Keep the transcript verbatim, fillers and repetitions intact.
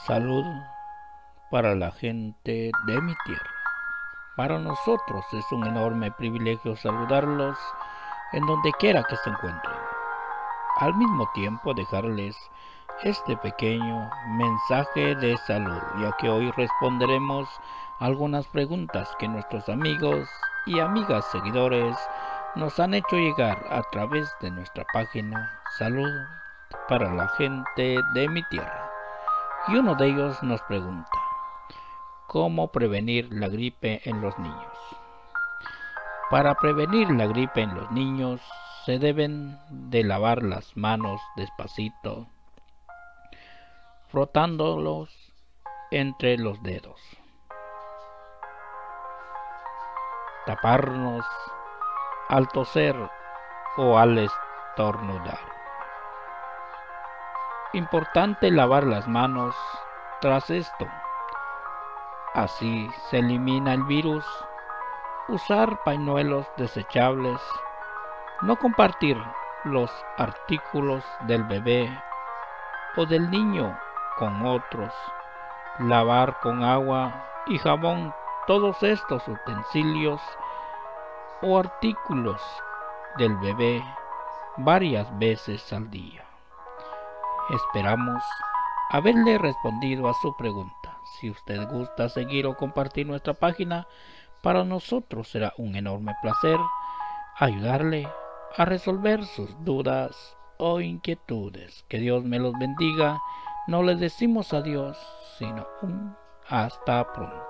Salud para la gente de mi tierra. Para nosotros es un enorme privilegio saludarlos en donde quiera que se encuentren. Al mismo tiempo dejarles este pequeño mensaje de salud, ya que hoy responderemos algunas preguntas que nuestros amigos y amigas seguidores nos han hecho llegar a través de nuestra página Salud para la gente de mi tierra. Y uno de ellos nos pregunta: ¿cómo prevenir la gripe en los niños? Para prevenir la gripe en los niños se deben de lavar las manos despacito, frotándolos entre los dedos, taparnos al toser o al estornudar. Importante lavar las manos tras esto, así se elimina el virus. Usar pañuelos desechables, no compartir los artículos del bebé o del niño con otros, lavar con agua y jabón todos estos utensilios o artículos del bebé varias veces al día. Esperamos haberle respondido a su pregunta. Si usted gusta seguir o compartir nuestra página, para nosotros será un enorme placer ayudarle a resolver sus dudas o inquietudes. Que Dios me los bendiga. No les decimos adiós, sino un hasta pronto.